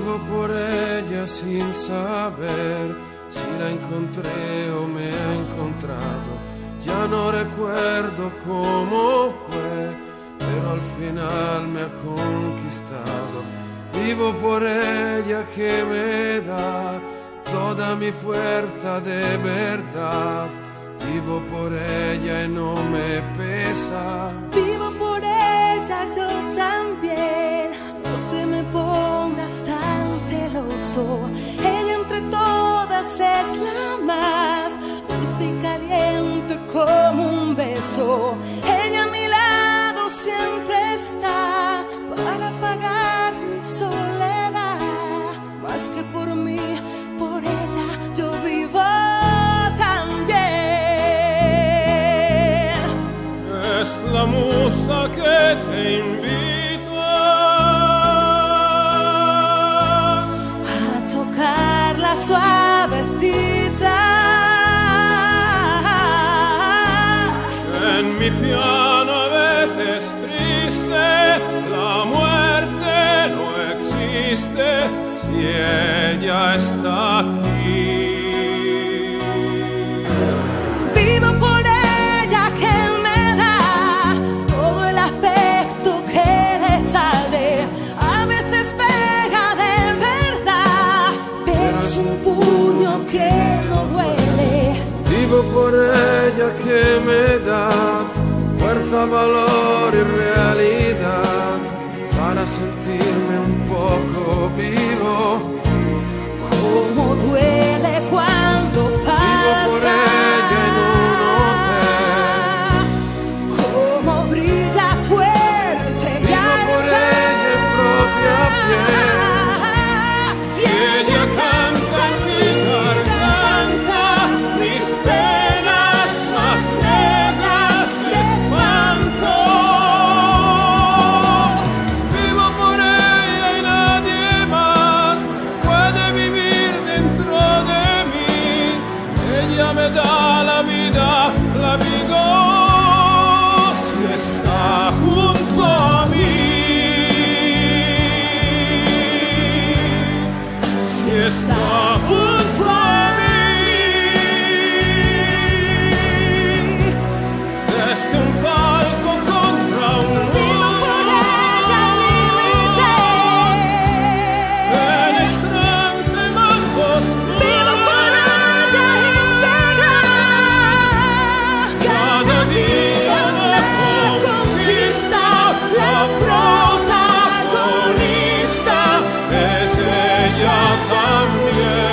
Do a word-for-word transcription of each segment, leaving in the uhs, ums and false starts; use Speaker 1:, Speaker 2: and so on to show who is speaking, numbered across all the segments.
Speaker 1: Vivo por ella sin saber si la encontré o me ha encontrado. Ya no recuerdo cómo fue, pero al final me ha conquistado. Vivo por ella que me da toda mi fuerza de verdad. Vivo por ella y no me pesa.
Speaker 2: Vivo por ella yo también. No te me pongas tan celoso. Ella entre todas es la más dulce y caliente como un beso. Ella a mi lado siempre está para apagar mi soledad. Más que por mí, por ella yo vivo también.
Speaker 1: Es la musa que te invita
Speaker 2: a tocarla suavecita.
Speaker 1: En mi piano a veces triste, la muerte no existe si ella está aquí.
Speaker 2: Vivo por ella que me da todo el afecto que le sale. A veces pega de verdad, pero es un puño que no duele.
Speaker 1: Vivo por ella que me da fuerza, valor y realidad para sentirme un poco vivo.
Speaker 2: Cómo duele cuando falta.
Speaker 1: Vivo por ella en un hotel.
Speaker 2: Cómo brilla fuerte.
Speaker 1: Vivo por ella en propia piel.
Speaker 2: Y ella canta en mi garganta mis penas más negras de espanto.
Speaker 1: Vivo por ella y nadie más puede vivir dentro de mí. Ella me da la vida, la vivo si está junto a mí. Si está junto a mí. Desde un palco contra un
Speaker 2: Vivo por ella límite.
Speaker 1: en el trance más oscuro.
Speaker 2: Vivo por ella íntegra. Cada día la conquista, la protagonista
Speaker 1: Es ella también.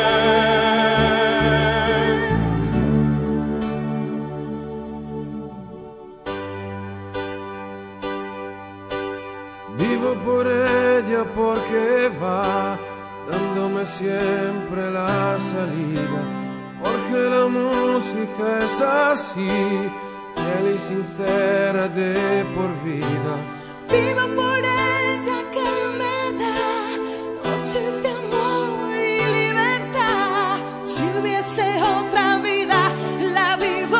Speaker 1: Vivo por ella porque va dándome siempre la salida, porque la música es así, fiel y sincera de por vida.
Speaker 2: Vivo por ella que me da noches de amor y libertad. Si hubiese otra vida, la vivo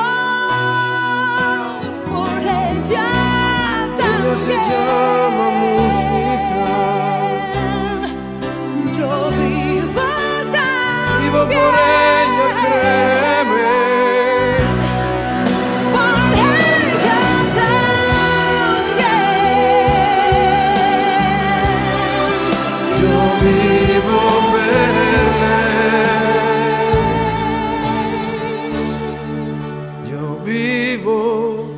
Speaker 2: por ella también.
Speaker 1: Ella se llama música.
Speaker 2: Yo vivo también.
Speaker 1: Vivo por ella, créeme.
Speaker 2: Por ella también.
Speaker 1: Yo vivo verle. Yo vivo.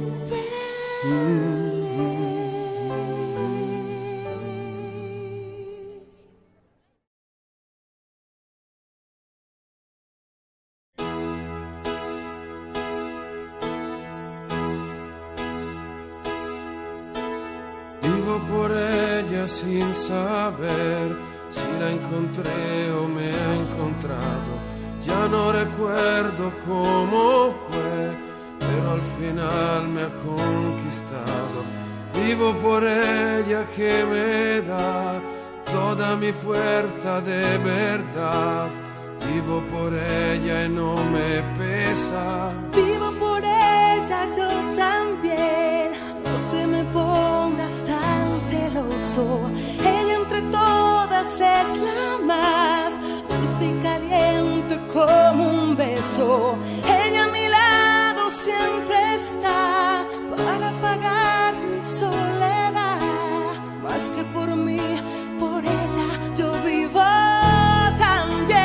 Speaker 1: Vivo por ella sin saber si la encontré o me ha encontrado. Ya no recuerdo cómo fue, pero al final me ha conquistado. Vivo por ella que me da toda mi fuerza de verdad. Vivo por ella y no me pesa.
Speaker 2: Vivo por ella yo también. No te me pongas tan celoso. Ella entre todas todas es la más dulce y caliente como un beso. Ella a mi lado siempre está para apagar mi soledad. Más que por mí, por ella yo vivo también.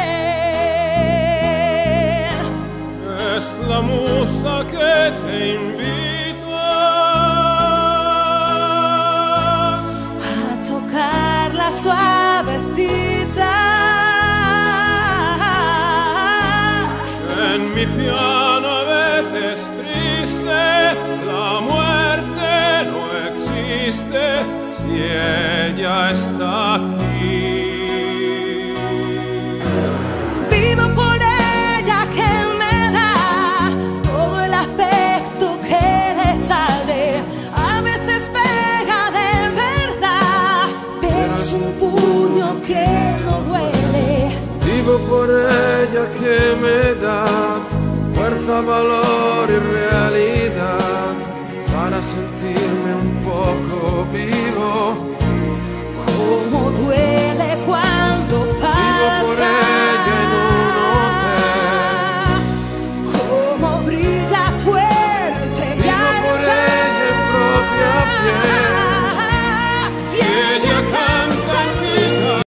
Speaker 1: Es la musa que te invita
Speaker 2: a tocar la suavecita
Speaker 1: en mi piano. A veces triste, la muerte no existe si ella está aquí.
Speaker 2: Vivo por ella que me da todo el afecto que le sale. A veces pega de verdad, pero es un puño que no duele.
Speaker 1: Vivo por ella que me da fuerza, valor y realidad para sentirme un poco vivo.
Speaker 2: Cómo duele